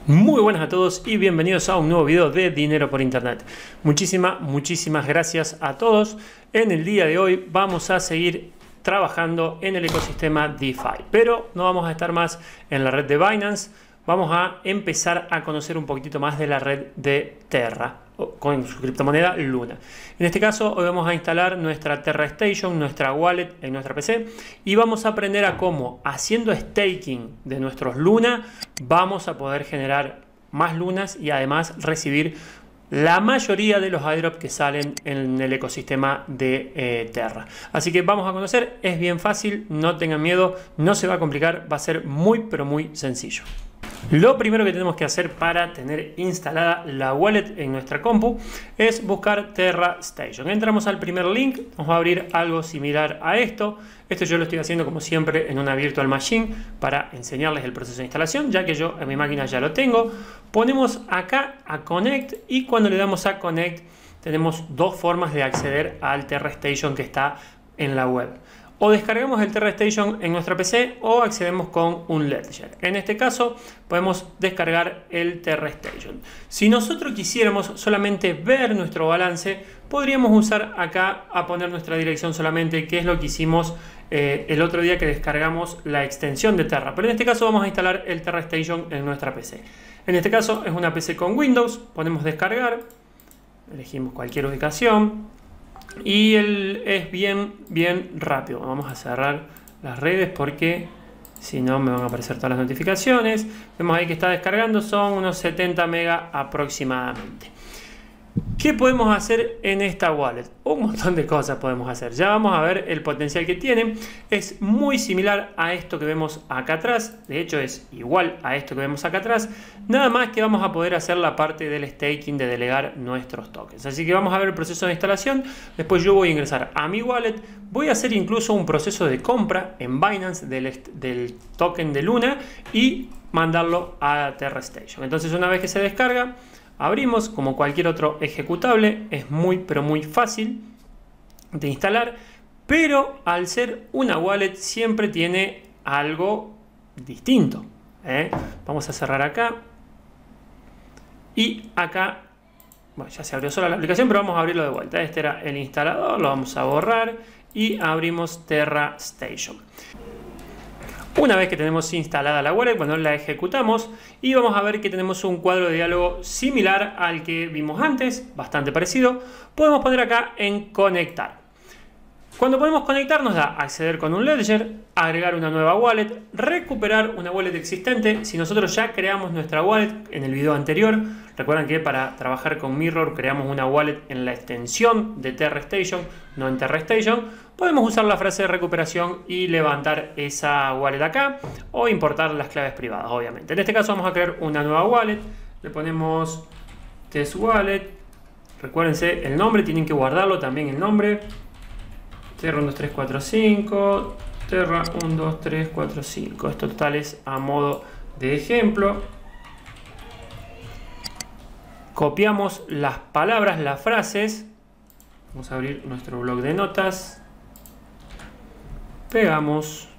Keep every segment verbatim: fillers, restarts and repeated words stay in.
Muy buenas a todos y bienvenidos a un nuevo video de Dinero por Internet. Muchísimas, muchísimas gracias a todos. En el día de hoy vamos a seguir trabajando en el ecosistema DeFi, pero no vamos a estar más en la red de Binance. Vamos a empezar a conocer un poquitito más de la red de Terra con su criptomoneda Luna. En este caso hoy vamos a instalar nuestra Terra Station, nuestra wallet en nuestra P C, y vamos a aprender a cómo, haciendo staking de nuestros Luna, vamos a poder generar más lunas y además recibir la mayoría de los airdrops que salen en el ecosistema de eh, Terra. Así que vamos a conocer, es bien fácil, no tengan miedo, no se va a complicar, va a ser muy pero muy sencillo. Lo primero que tenemos que hacer para tener instalada la wallet en nuestra compu es buscar Terra Station. Entramos al primer link, nos va a abrir algo similar a esto. Esto yo lo estoy haciendo como siempre en una virtual machine para enseñarles el proceso de instalación, ya que yo en mi máquina ya lo tengo. Ponemos acá a Connect y cuando le damos a Connect tenemos dos formas de acceder al Terra Station que está en la web. O descargamos el Terra Station en nuestra P C o accedemos con un Ledger. En este caso podemos descargar el Terra Station. Si nosotros quisiéramos solamente ver nuestro balance, podríamos usar acá a poner nuestra dirección solamente, que es lo que hicimos eh, el otro día que descargamos la extensión de Terra. Pero en este caso vamos a instalar el Terra Station en nuestra P C. En este caso es una P C con Windows, ponemos descargar, elegimos cualquier ubicación. Y el, es bien, bien rápido. Vamos a cerrar las redes porque si no me van a aparecer todas las notificaciones. Vemos ahí que está descargando, son unos setenta megas aproximadamente. ¿Qué podemos hacer en esta wallet? Un montón de cosas podemos hacer. Ya vamos a ver el potencial que tiene. Es muy similar a esto que vemos acá atrás. De hecho es igual a esto que vemos acá atrás. Nada más que vamos a poder hacer la parte del staking, de delegar nuestros tokens. Así que vamos a ver el proceso de instalación. Después yo voy a ingresar a mi wallet. Voy a hacer incluso un proceso de compra en Binance del, del token de Luna y mandarlo a Terra Station. Entonces una vez que se descarga, abrimos como cualquier otro ejecutable. Es muy pero muy fácil de instalar, pero al ser una wallet siempre tiene algo distinto, ¿eh? Vamos a cerrar acá y acá, bueno, ya se abrió sola la aplicación, pero vamos a abrirlo de vuelta. Este era el instalador, lo vamos a borrar y abrimos Terra Station. Una vez que tenemos instalada la wallet, bueno, la ejecutamos y vamos a ver que tenemos un cuadro de diálogo similar al que vimos antes, bastante parecido. Podemos poner acá en conectar. Cuando podemos conectar nos da acceder con un Ledger, agregar una nueva wallet, recuperar una wallet existente. Si nosotros ya creamos nuestra wallet en el video anterior, recuerdan que para trabajar con Mirror creamos una wallet en la extensión de Terra Station, no en Terra Station. Podemos usar la frase de recuperación y levantar esa wallet acá o importar las claves privadas, obviamente. En este caso vamos a crear una nueva wallet, le ponemos test wallet. Recuérdense el nombre, tienen que guardarlo también el nombre. Terra uno dos tres cuatro cinco, Terra uno dos tres cuatro cinco. Esto total es a modo de ejemplo. Copiamos las palabras, las frases. Vamos a abrir nuestro blog de notas. Pegamos.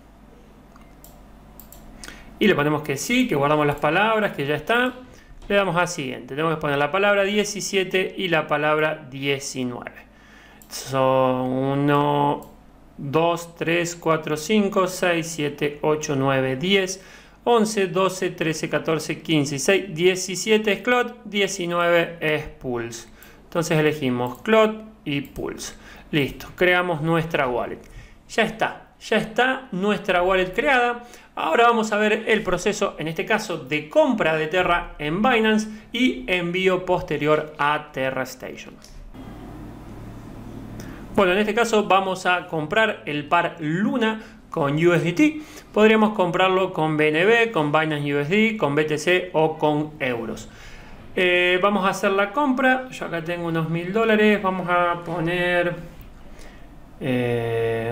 Y le ponemos que sí, que guardamos las palabras, que ya está. Le damos a siguiente. Tenemos que poner la palabra diecisiete y la palabra diecinueve. Son uno, dos, tres, cuatro, cinco, seis, siete, ocho, nueve, diez, once, doce, trece, catorce, quince, dieciséis, diecisiete es C L O T, diecinueve es Pulse. Entonces elegimos C L O T y Pulse. Listo, creamos nuestra wallet. Ya está, ya está nuestra wallet creada. Ahora vamos a ver el proceso, en este caso, de compra de Terra en Binance y envío posterior a Terra Station. Bueno, en este caso vamos a comprar el par Luna con U S D T. Podríamos comprarlo con B N B, con Binance U S D, con B T C o con euros. Eh, vamos a hacer la compra. Yo acá tengo unos mil dólares. Vamos a poner... Eh,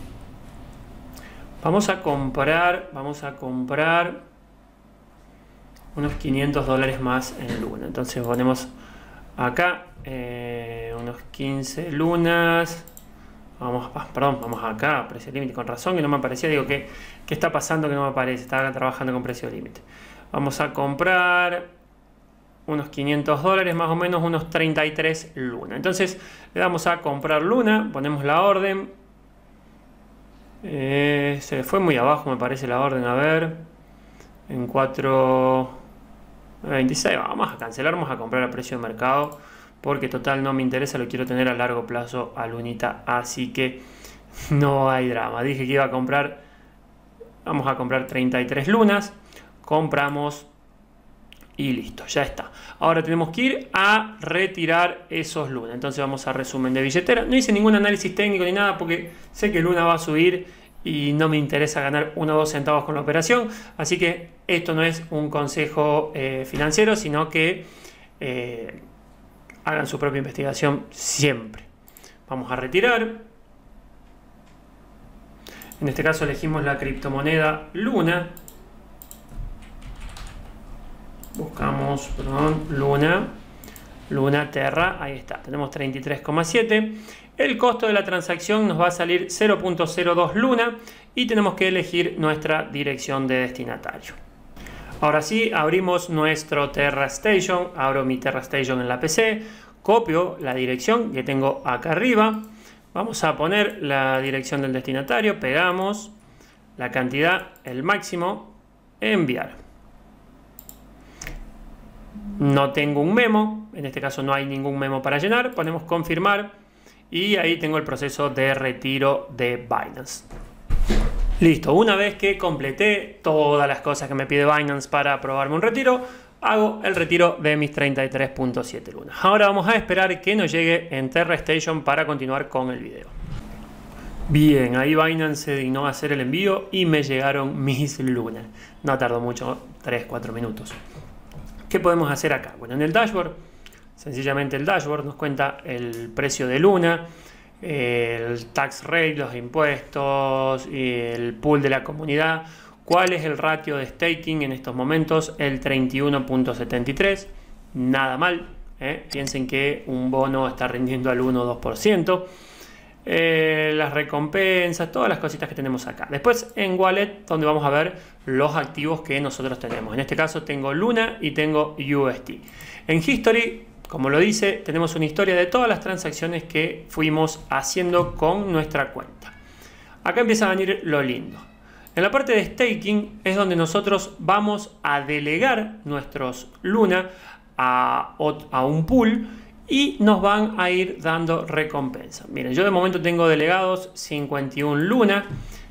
vamos a comprar... Vamos a comprar unos quinientos dólares más en Luna. Entonces ponemos acá... Eh, unos quince lunas. Vamos, perdón, vamos acá, precio límite, con razón que no me aparecía. Digo, ¿qué, qué está pasando que no me aparece? Estaba trabajando con precio límite. Vamos a comprar unos quinientos dólares, más o menos unos treinta y tres Luna. Entonces le damos a comprar Luna, ponemos la orden. Eh, se fue muy abajo me parece la orden, a ver. En cuatro veintiséis, vamos a cancelar, vamos a comprar a precio de mercado. Porque total no me interesa, lo quiero tener a largo plazo a Lunita. Así que no hay drama. Dije que iba a comprar, vamos a comprar treinta y tres lunas. Compramos. Y listo, ya está. Ahora tenemos que ir a retirar esos Luna. Entonces vamos a resumen de billetera. No hice ningún análisis técnico ni nada porque sé que Luna va a subir y no me interesa ganar uno o dos centavos con la operación. Así que esto no es un consejo eh, financiero, sino que eh, hagan su propia investigación siempre. Vamos a retirar. En este caso elegimos la criptomoneda Luna. Buscamos, perdón, Luna, Luna Terra, ahí está, tenemos treinta y tres coma siete. El costo de la transacción nos va a salir cero punto cero dos Luna y tenemos que elegir nuestra dirección de destinatario. Ahora sí, abrimos nuestro Terra Station, abro mi Terra Station en la P C, copio la dirección que tengo acá arriba, vamos a poner la dirección del destinatario, pegamos la cantidad, el máximo, enviar. No tengo un memo, en este caso no hay ningún memo para llenar, ponemos confirmar y ahí tengo el proceso de retiro de Binance. Listo, una vez que completé todas las cosas que me pide Binance para aprobarme un retiro, hago el retiro de mis treinta y tres punto siete lunas. Ahora vamos a esperar que nos llegue en Terra Station para continuar con el video. Bien, ahí Binance se dignó a hacer el envío y me llegaron mis lunas. No tardó mucho, tres cuatro minutos. ¿Qué podemos hacer acá? Bueno, en el dashboard, sencillamente el dashboard nos cuenta el precio de Luna, el tax rate, los impuestos, el pool de la comunidad, cuál es el ratio de staking en estos momentos, el treinta y uno punto setenta y tres, nada mal, ¿eh? Piensen que un bono está rindiendo al uno o dos por ciento. Eh, las recompensas, todas las cositas que tenemos acá. Después en Wallet, donde vamos a ver los activos que nosotros tenemos. En este caso tengo Luna y tengo U S D. En History, como lo dice, tenemos una historia de todas las transacciones que fuimos haciendo con nuestra cuenta. Acá empieza a venir lo lindo. En la parte de staking es donde nosotros vamos a delegar nuestros Luna a, a un pool y nos van a ir dando recompensa. Miren, yo de momento tengo delegados cincuenta y uno Luna.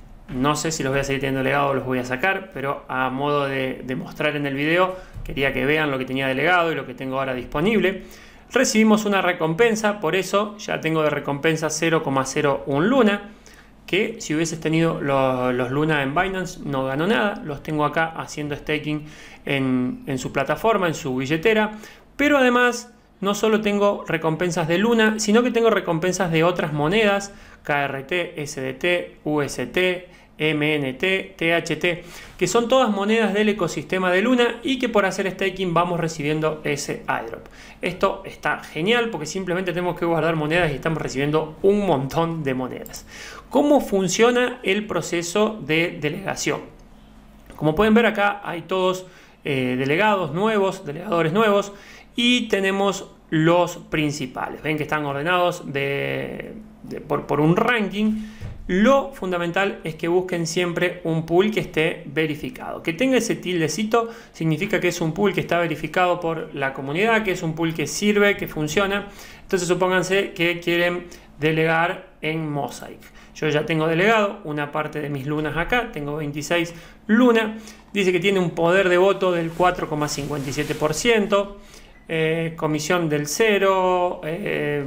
No sé si los voy a seguir teniendo delegados o los voy a sacar, pero a modo de, de mostrar en el video, quería que vean lo que tenía delegado y lo que tengo ahora disponible. Recibimos una recompensa, por eso ya tengo de recompensa cero coma cero uno Luna, que si hubieses tenido los, los Luna en Binance no ganó nada. Los tengo acá haciendo staking en, en su plataforma, en su billetera, pero además no solo tengo recompensas de Luna, sino que tengo recompensas de otras monedas, K R T, S D T, U S T, M N T, T H T, que son todas monedas del ecosistema de Luna y que por hacer staking vamos recibiendo ese airdrop. Esto está genial porque simplemente tenemos que guardar monedas y estamos recibiendo un montón de monedas. ¿Cómo funciona el proceso de delegación? Como pueden ver acá hay todos eh, delegados nuevos, delegadores nuevos, y tenemos los principales. Ven que están ordenados de, de, por, por un ranking. Lo fundamental es que busquen siempre un pool que esté verificado. Que tenga ese tildecito significa que es un pool que está verificado por la comunidad, que es un pool que sirve, que funciona. Entonces supónganse que quieren delegar en Mosaic. Yo ya tengo delegado una parte de mis lunas acá, tengo veintiséis lunas. Dice que tiene un poder de voto del cuatro coma cincuenta y siete por ciento. Eh, comisión del cero, eh,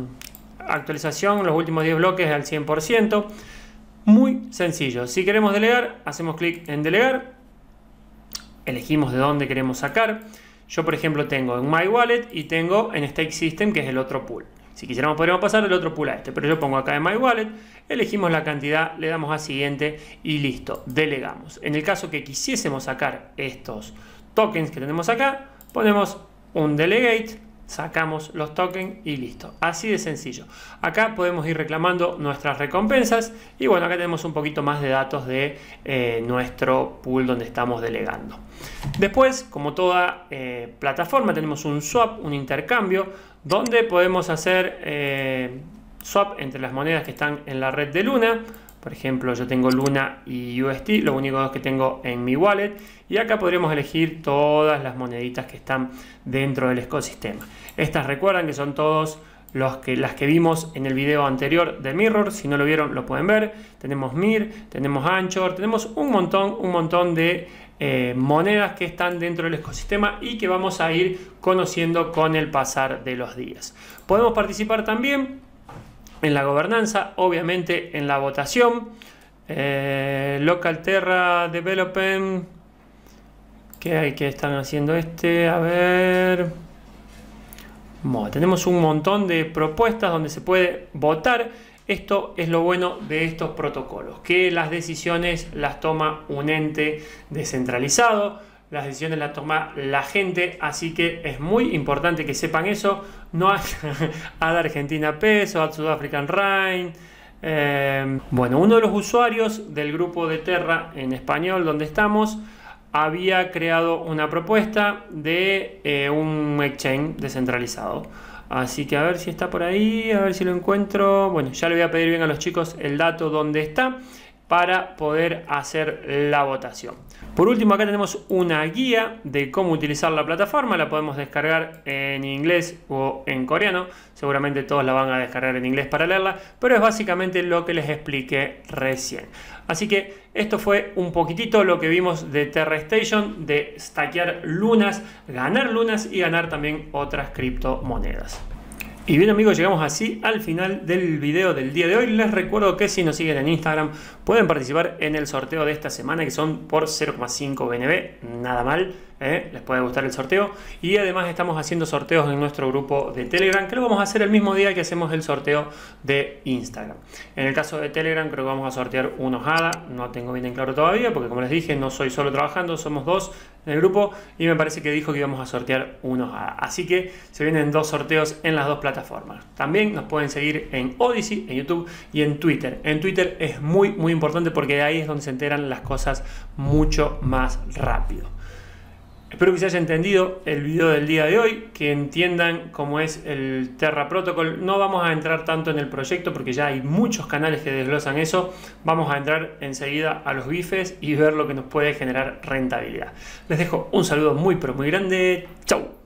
actualización los últimos diez bloques al cien por ciento. Muy sencillo. Si queremos delegar, hacemos clic en delegar, elegimos de dónde queremos sacar. Yo por ejemplo tengo en My Wallet y tengo en Stake System, que es el otro pool. Si quisiéramos podríamos pasar el otro pool a este, pero yo pongo acá en My Wallet, elegimos la cantidad, le damos a siguiente y listo, delegamos. En el caso que quisiésemos sacar estos tokens que tenemos acá, ponemos un delegate, sacamos los tokens y listo. Así de sencillo. Acá podemos ir reclamando nuestras recompensas y bueno, acá tenemos un poquito más de datos de eh, nuestro pool donde estamos delegando. Después, como toda eh, plataforma, tenemos un swap, un intercambio, donde podemos hacer eh, swap entre las monedas que están en la red de Luna. Por ejemplo, yo tengo Luna y U S D, lo único que tengo en mi wallet. Y acá podremos elegir todas las moneditas que están dentro del ecosistema. Estas recuerdan que son todos los que, las que vimos en el video anterior de Mirror. Si no lo vieron, lo pueden ver. Tenemos Mir, tenemos Anchor, tenemos un montón, un montón de eh, monedas que están dentro del ecosistema y que vamos a ir conociendo con el pasar de los días. Podemos participar también en la gobernanza, obviamente en la votación. eh, Local Terra Development, ¿qué hay que están haciendo este? A ver, bueno, tenemos un montón de propuestas donde se puede votar. Esto es lo bueno de estos protocolos, que las decisiones las toma un ente descentralizado. Las decisiones las toma la gente, así que es muy importante que sepan eso. No hay A D Argentina Peso, A D South African Rand. Eh, bueno, uno de los usuarios del grupo de Terra en español, donde estamos, había creado una propuesta de eh, un exchange descentralizado. Así que a ver si está por ahí, a ver si lo encuentro. Bueno, ya le voy a pedir bien a los chicos el dato donde está para poder hacer la votación. Por último, acá tenemos una guía de cómo utilizar la plataforma. La podemos descargar en inglés o en coreano. Seguramente todos la van a descargar en inglés para leerla, pero es básicamente lo que les expliqué recién. Así que esto fue un poquitito lo que vimos de Terra Station, de stackear lunas, ganar lunas y ganar también otras criptomonedas. Y bien amigos, llegamos así al final del video del día de hoy. Les recuerdo que si nos siguen en Instagram pueden participar en el sorteo de esta semana, que son por cero coma cinco B N B, nada mal, ¿eh? Les puede gustar el sorteo. Y además estamos haciendo sorteos en nuestro grupo de Telegram, que lo vamos a hacer el mismo día que hacemos el sorteo de Instagram. En el caso de Telegram creo que vamos a sortear unos A D A, no tengo bien en claro todavía, porque como les dije, no soy solo trabajando, somos dos en el grupo y me parece que dijo que íbamos a sortear unos A D A. Así que se vienen dos sorteos en las dos plataformas. También nos pueden seguir en Odyssey, en YouTube y en Twitter. En Twitter es muy muy importante porque de ahí es donde se enteran las cosas mucho más rápido. Espero que se haya entendido el video del día de hoy, que entiendan cómo es el Terra Protocol. No vamos a entrar tanto en el proyecto porque ya hay muchos canales que desglosan eso. Vamos a entrar enseguida a los bifes y ver lo que nos puede generar rentabilidad. Les dejo un saludo muy pero muy grande. Chau.